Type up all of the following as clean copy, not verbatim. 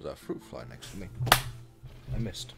There's a fruit fly next to me. I missed.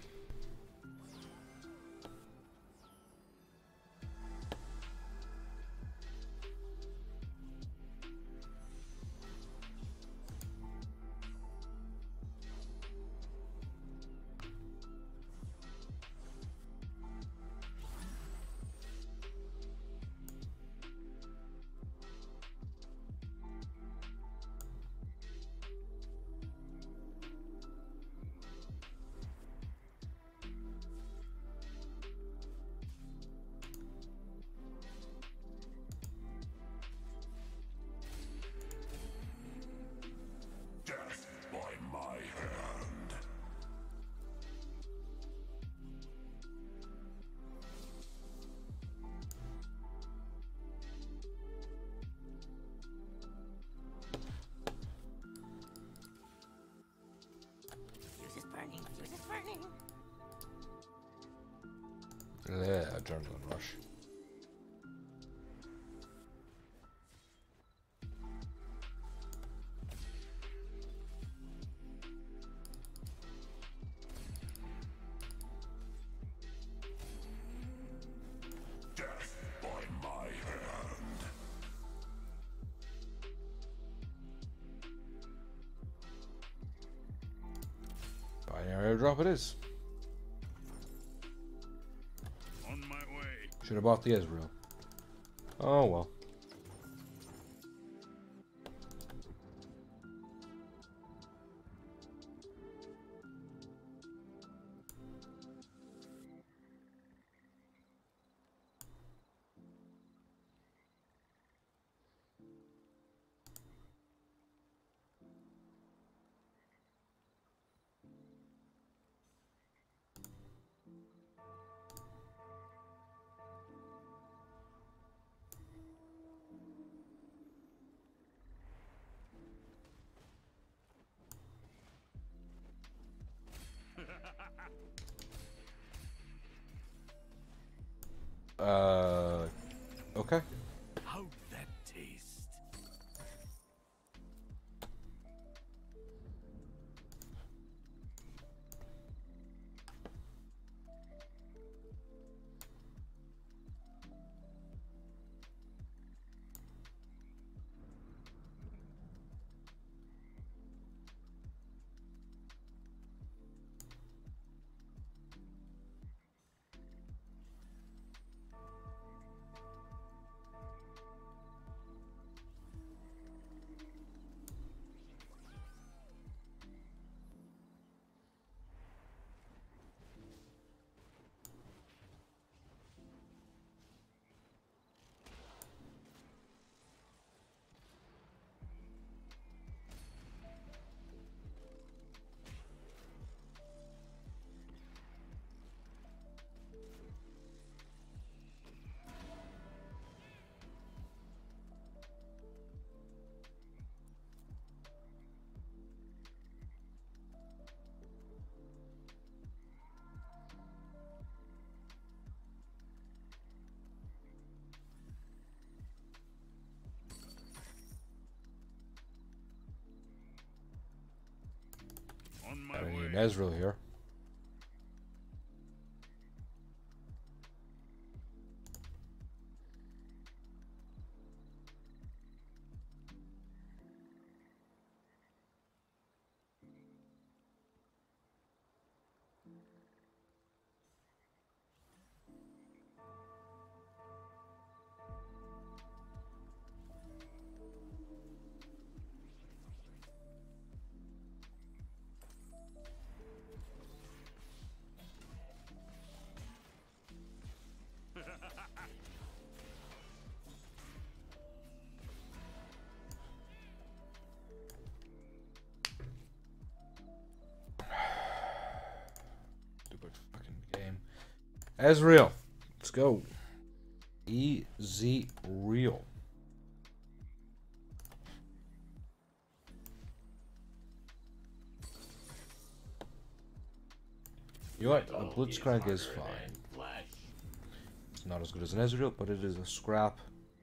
Yeah, adrenaline rush. Death by my hand. Binary airdrop it is. Should have bought the Ezreal. Oh well. Okay. How'd that taste? I need Ezreal here. Stupid fucking game. Ezreal, let's go. Easy real. You know what? A Blitzcrank is fine. It's not as good as an Ezreal, but it is a scrap.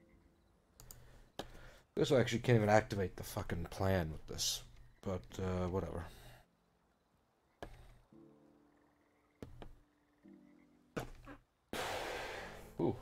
I guess I actually can't even activate the fucking plan with this. But, whatever. Ooh.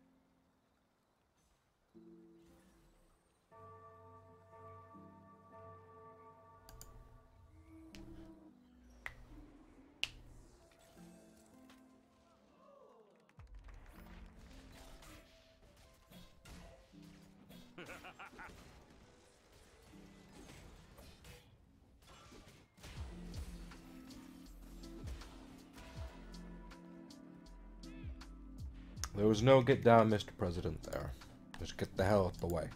There was no get down, Mr. President there. Just get the hell out the way.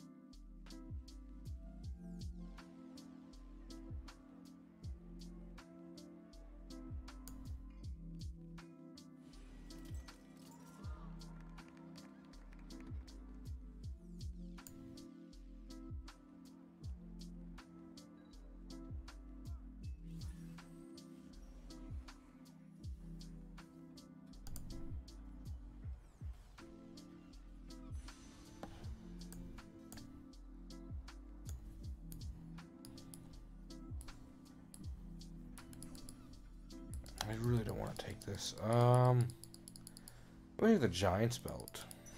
I really don't want to take this. We need the Giant's Belt.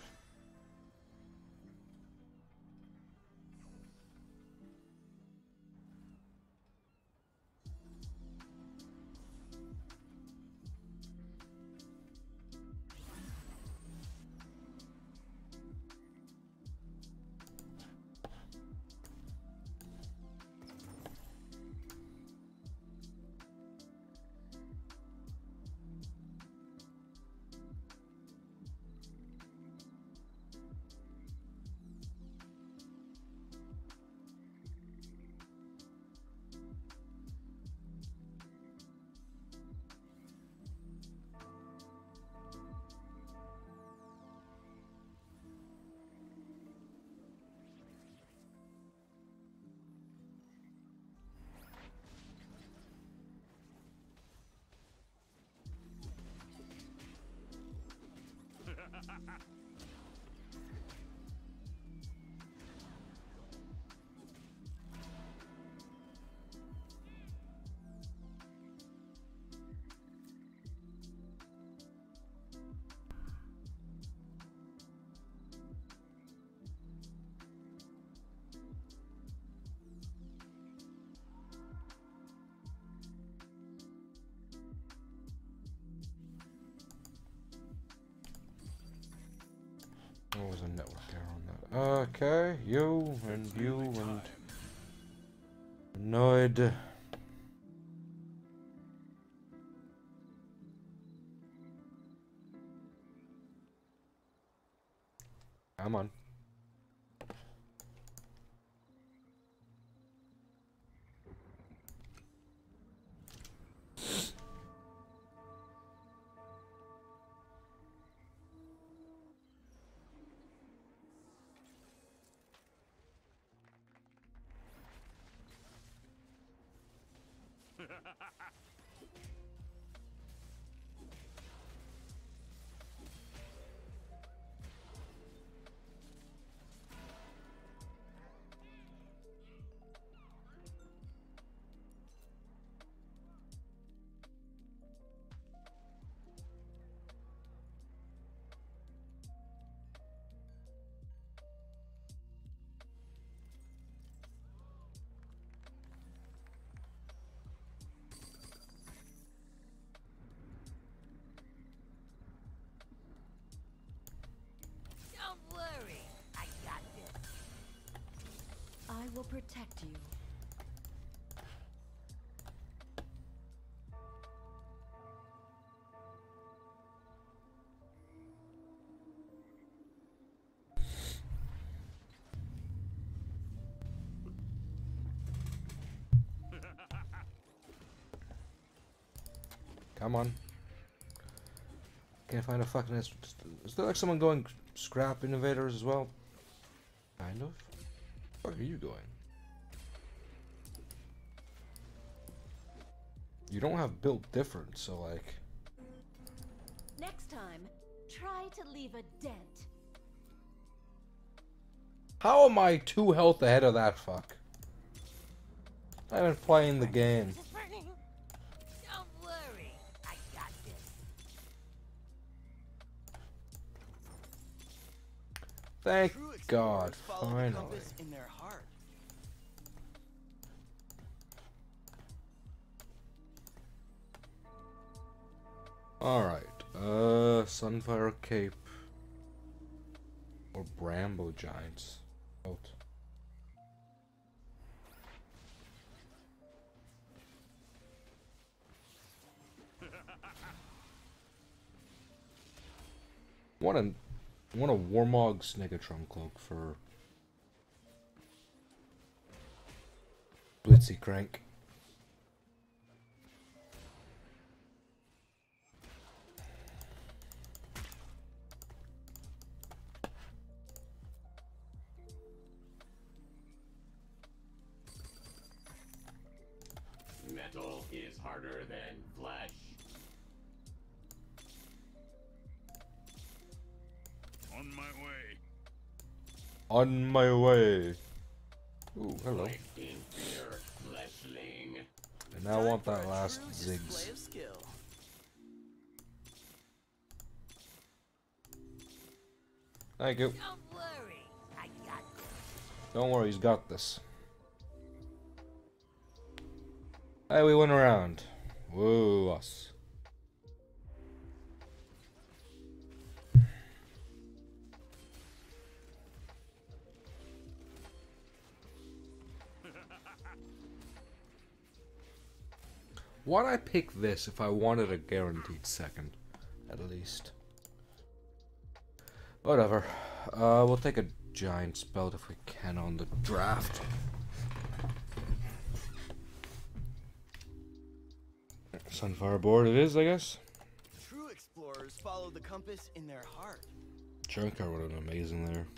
What was a network error on that? Okay, you and annoyed. Come on. Don't worry, I got this. I will protect you. Come on. Can't find a fucking answer. Is there like someone going scrap innovators as well? Kind of. Where are you going? You don't have built different, so like. Next time, try to leave a dent. How am I 2 health ahead of that fuck? I've been playing the game. Don't worry, I got this. Thank True God, explorers follow the finally. compass in their heart. Alright, Sunfire Cape. Or Bramble Giants. Out. Want a Warmog's Negatron cloak for Blitzy Crank. Metal is harder than flesh. On my way. On my way. Ooh, hello. Life in fear, fleshling. And I want Time for that a last true Ziggs. display of skill. Thank you. Don't worry, I got this. Don't worry, he's got this. Hey, we went around. Woo, us. Why'd I pick this if I wanted a guaranteed second? At least. Whatever. We'll take a giant spell if we can on the draft. Sunfire board it is, I guess. True explorers follow the compass in their heart. Junkyard would have been amazing there.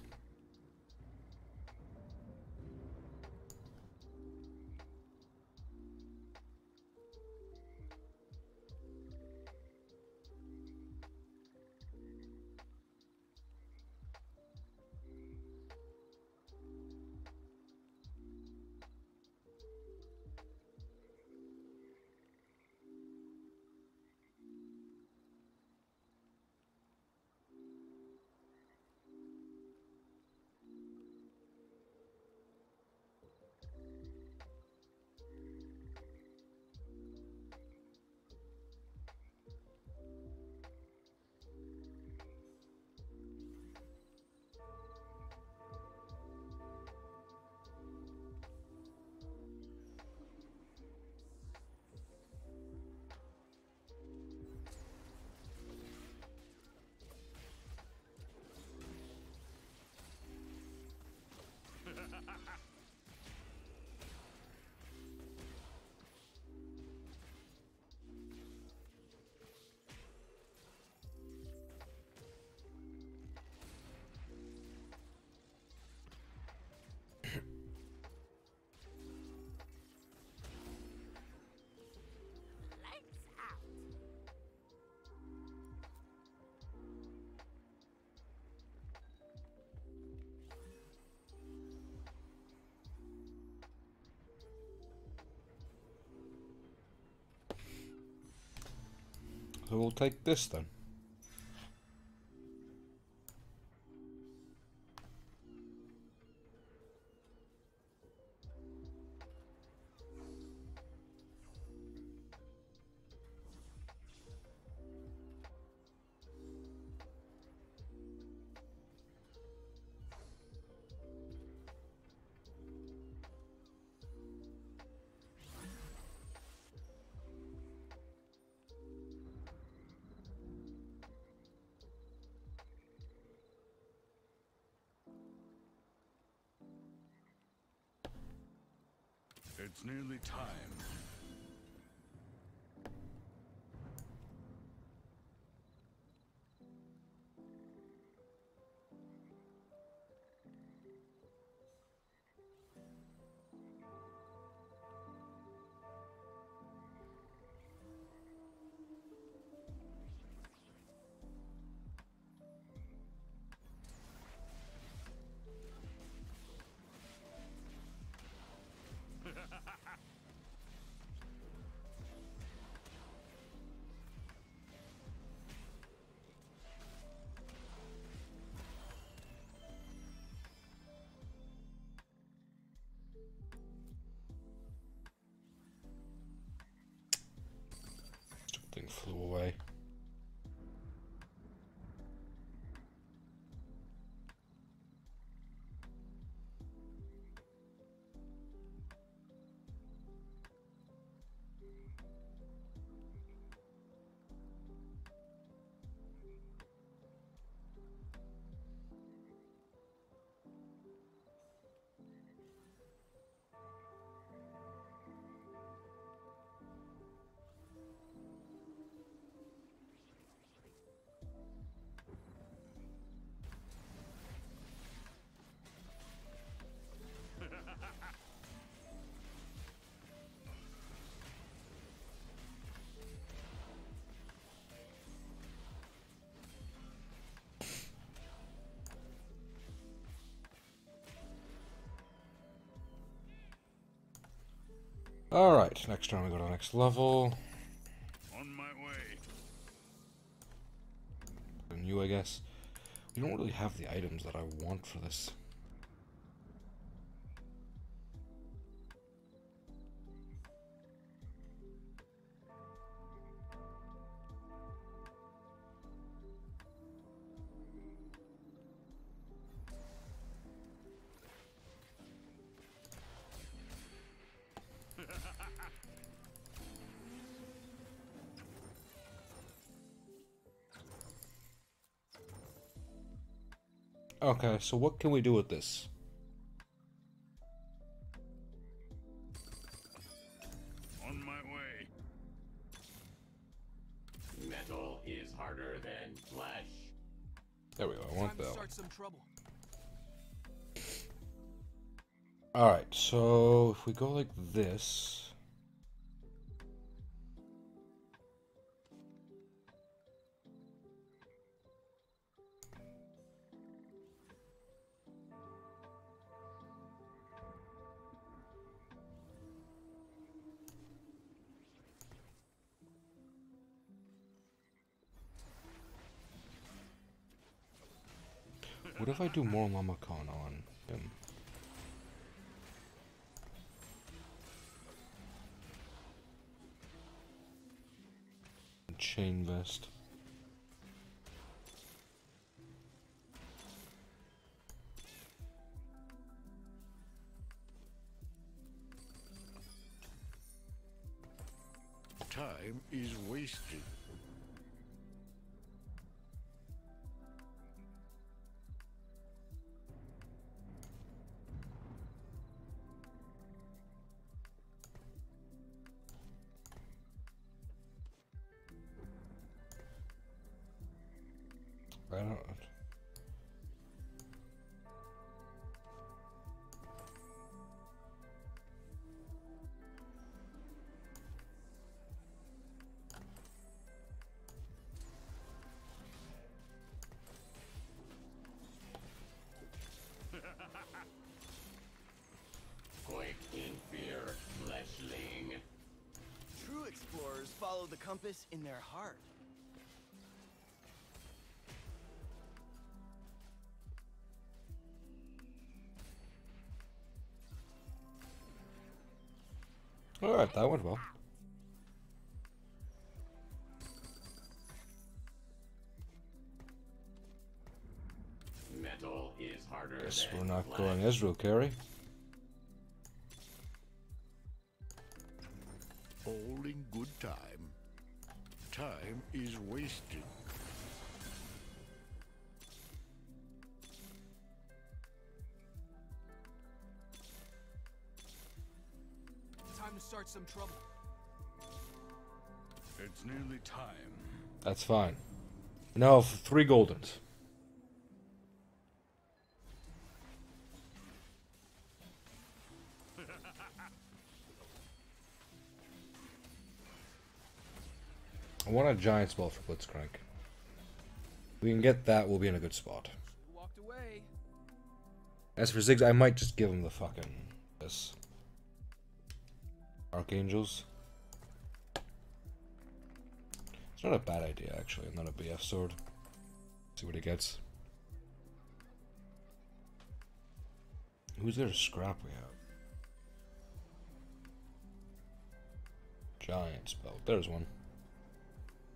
Lights out. So we'll take this then. It's nearly time. flew away. Alright, next turn we go to the next level. On my way. And you, I guess. We don't really have the items that I want for this. Okay, so what can we do with this? On my way. Metal is harder than flesh. There we go, I want Time to that. start some trouble. Alright, so if we go like this. What if I do more Lamacon on him? Chain vest. Time is wasted. I don't. Quake in fear, fleshling. True explorers follow the compass in their heart. Alright, that went well. Metal is harder Guess than we're not flesh. going Ezreal carry. All in good time. Time is wasted. Time to start some trouble. It's nearly time. That's fine. No, 3 goldens. I want a giant spell for Blitzcrank. If we can get that, we'll be in a good spot. Who walked away? As for Ziggs, I might just give him the fucking this. Archangels. It's not a bad idea, actually. Not a BF sword. See what he gets. Who's there to scrap we have? Giant spell. There's one.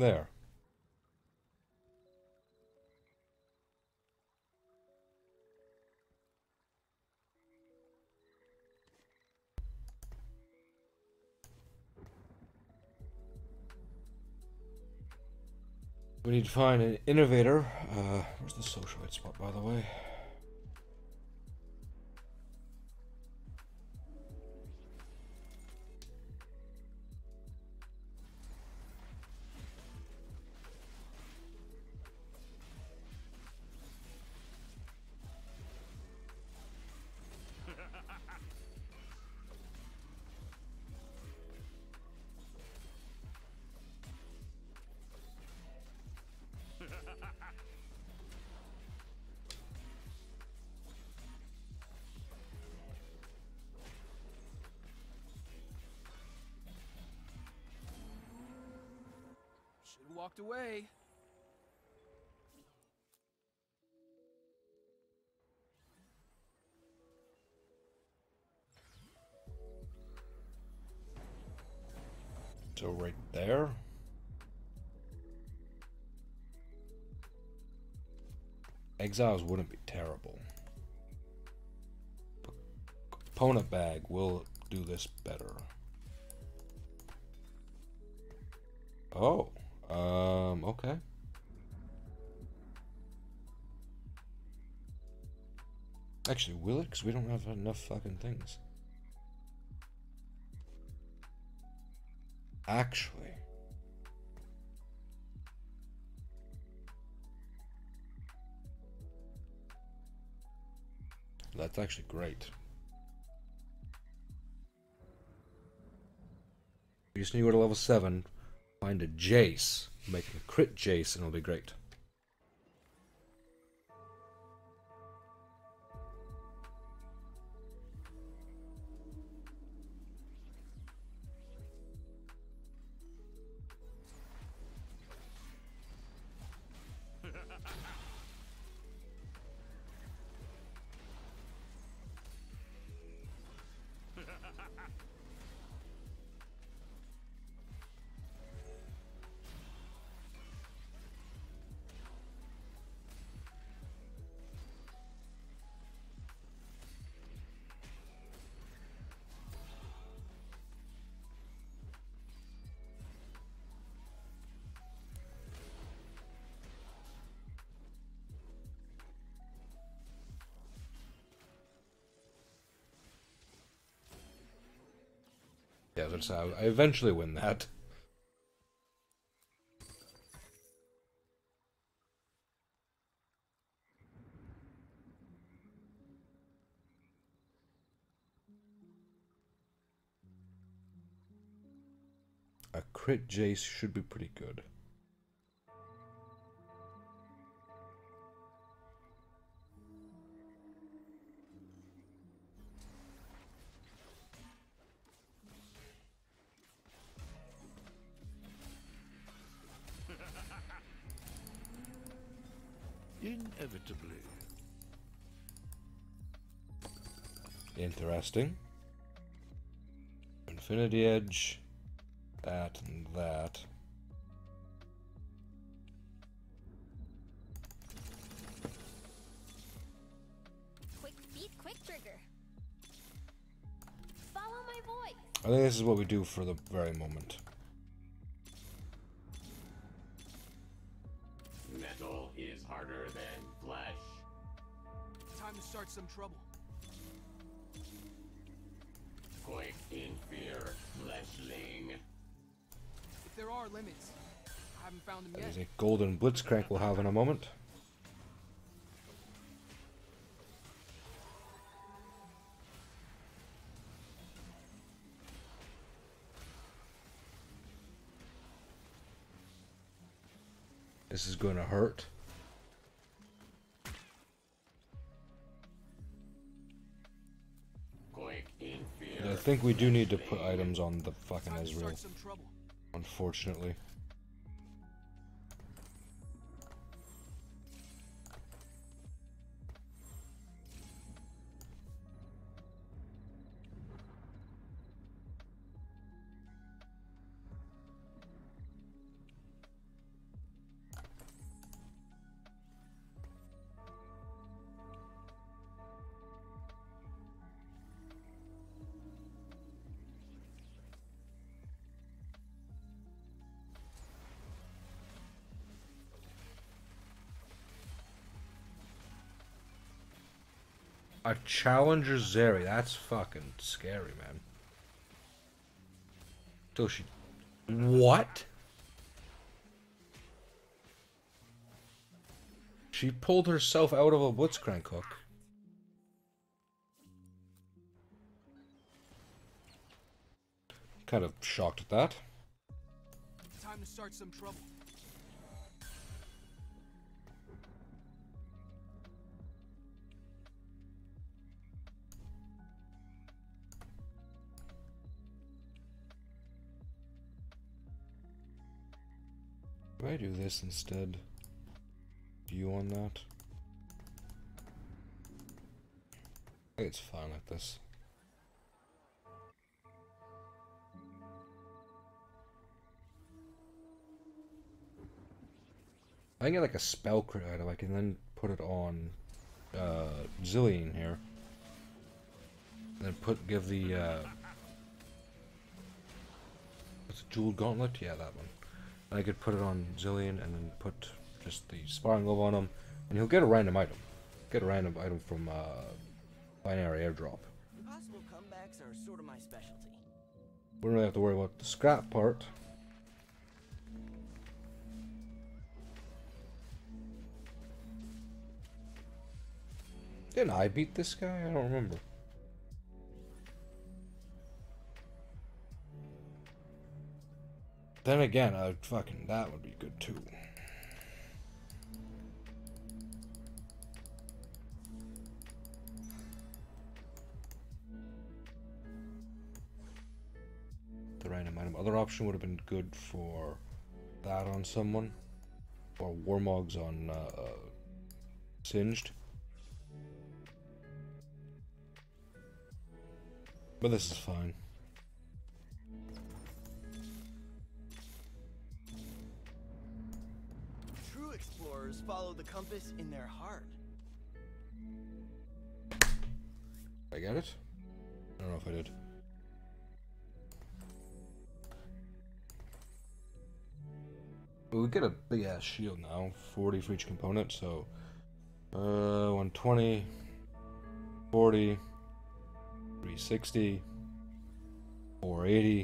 There. We need to find an innovator. Where's the socialite spot, by the way? Should've walked away. So right there. Exiles wouldn't be terrible. But opponent bag will do this better. Oh, okay. Actually, will it? Because we don't have enough fucking things. Actually. That's actually great. We just need to go to level 7, find a Jace, make a crit Jace, and it'll be great. Yeah, that's how I eventually win that. A crit Jace should be pretty good. Inevitably. Interesting. Infinity Edge. That and that. Quick feet, quick trigger. Follow my voice. I think this is what we do for the very moment. Metal is harder than flesh. Time to start some trouble. Quake in fear, fleshling. If there are limits, I haven't found them That is yet. a golden blitzcrank we'll have in a moment. This is going to hurt. Quake in fear. I think we do need to put items on the fucking Time to Ezreal, start some trouble. unfortunately. A Challenger Zeri. That's fucking scary, man. Till she... What? She pulled herself out of a Blitzcrank hook. Kind of shocked at that. Time to start some trouble. Do I do this instead? You on that? I think it's fine like this. I can get like a spell crit item. I can then put it on Zillion here. And then give the what's it, Jeweled Gauntlet? Yeah, that one. And I could put it on Zillion and then put just the Sparring Glove on him, and he'll get a random item. Get a random item from Binary Airdrop. Possible comebacks are sort of my specialty. We don't really have to worry about the scrap part. Didn't I beat this guy? I don't remember. Then again, fucking that would be good too. The random item. Other option would have been good for that on someone, or Warmogs on Singed. But this is fine. True explorers follow the compass in their heart. I get it? I don't know if I did. But we get a big ass shield now, 40 for each component, so 120, 40, 360, 480.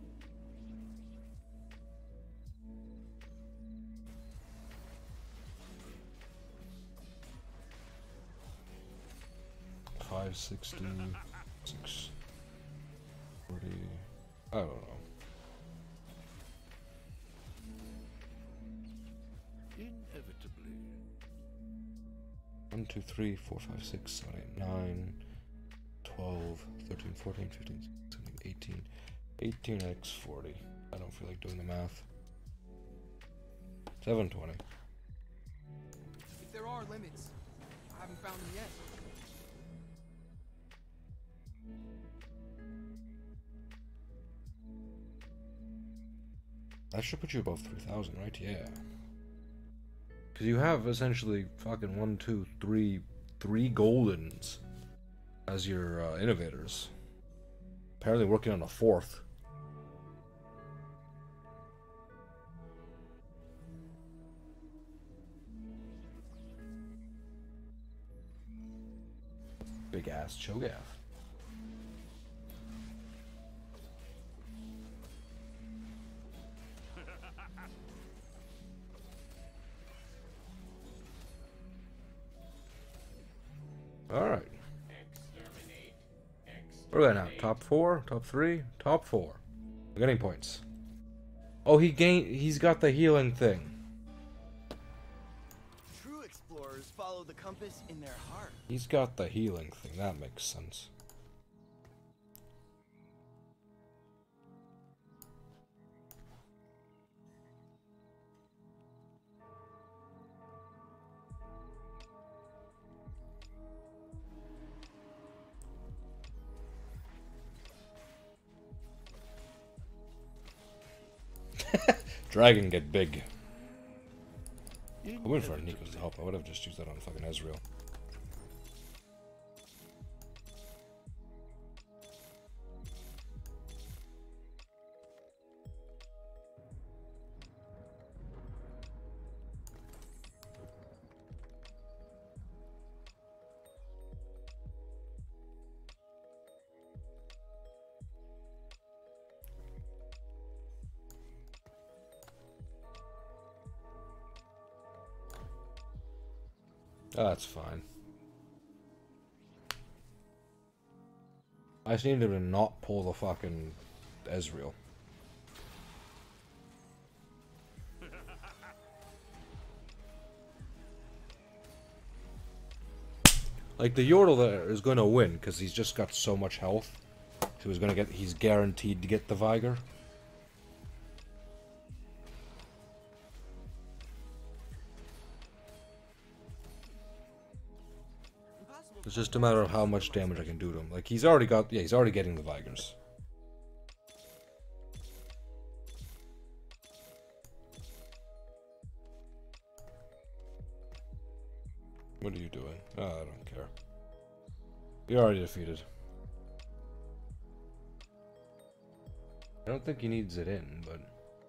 $560, 640. I don't know. Inevitably. 1, 2, 3, 4, 5, 6, 7, 8, 9, 12, 13, 14, 15, 16, 18, 18x 40. I don't feel like doing the math. 720. If there are limits, I haven't found them yet. That should put you above 3,000, right? Yeah. Because you have essentially fucking 1, 2, 3, 3 Goldens as your innovators. Apparently working on a 4th. Big ass Cho'Gath. Alright. What are they now? Top 4? Top 3? Top 4. We're getting points. Oh, he's got the healing thing. True explorers follow the compass in their heart. He's got the healing thing. That makes sense. Dragon get big. I went for Nico's help. I would have just used that on fucking Ezreal. Oh, that's fine. I just need him to not pull the fucking Ezreal. Like, the Yordle there is going to win, because he's just got so much health. So he's guaranteed to get the Viger. It's just a matter of how much damage I can do to him. Like, he's already getting the Vigers. What are you doing? Oh, I don't care. You're already defeated. I don't think he needs it in, but...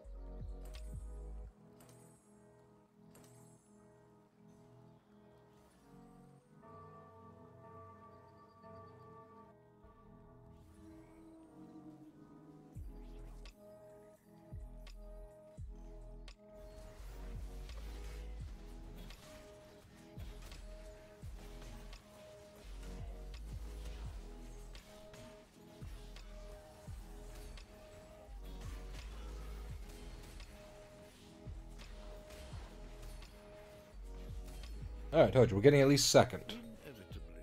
Alright, told you, we're getting at least second. Inevitably.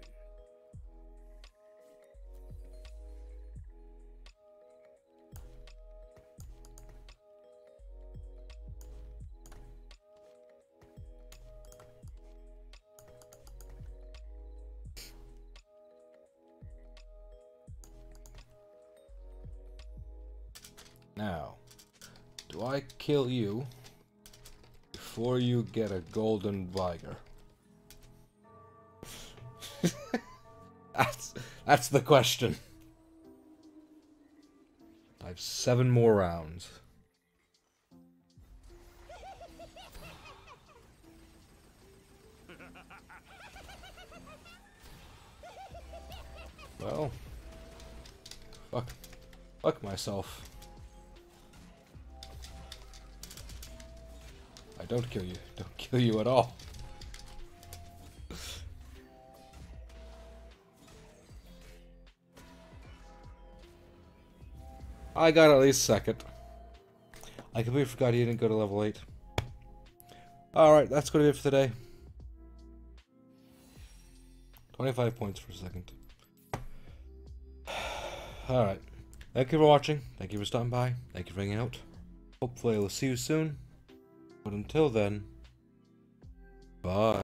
Now, do I kill you before you get a golden Viger? That's the question. I have 7 more rounds. Well, fuck myself. I don't kill you. Don't kill you at all. I got at least second. I completely forgot he didn't go to level 8. Alright, that's going to be it for today. 25 points for a second. Alright. Thank you for watching. Thank you for stopping by. Thank you for hanging out. Hopefully I will see you soon. But until then, bye.